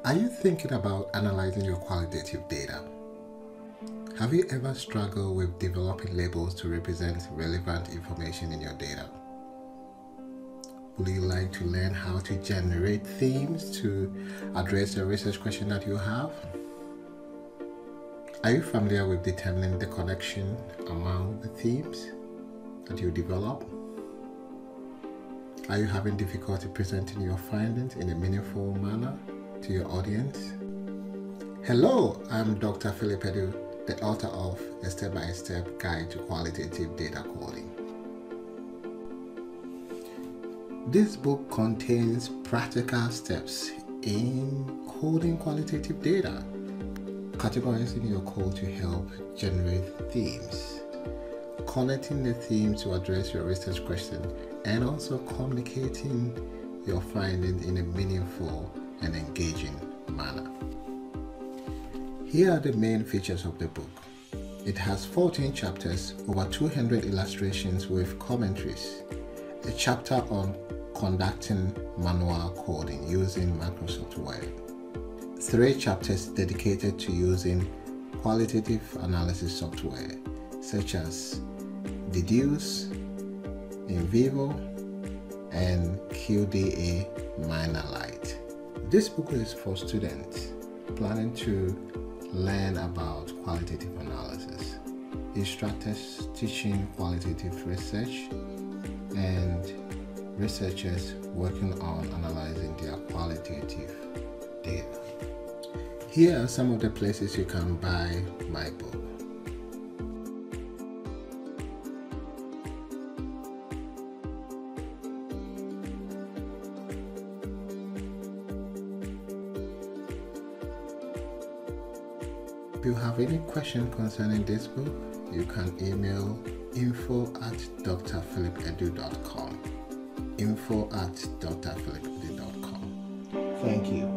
Are you thinking about analyzing your qualitative data? Have you ever struggled with developing labels to represent relevant information in your data? Would you like to learn how to generate themes to address the research question that you have? Are you familiar with determining the connection among the themes that you develop? Are you having difficulty presenting your findings in a meaningful manner to your audience? Hello, I'm Dr. Ph.D., the author of A Step-by-Step Guide to Qualitative Data Coding. This book contains practical steps in coding qualitative data, categorizing your code to help generate themes, connecting the themes to address your research question, and also communicating your findings in a meaningful and engaging manner. Here are the main features of the book. It has 14 chapters, over 200 illustrations with commentaries, a chapter on conducting manual coding using Microsoft Word, 3 chapters dedicated to using qualitative analysis software such as Deduce, InVivo, and QDA MinerLite. This book is for students planning to learn about qualitative analysis, instructors teaching qualitative research, and researchers working on analyzing their qualitative data. Here are some of the places you can buy my book. If you have any question concerning this book, you can email info@drphilipedu.com. info@drphilipedu.com. Thank you.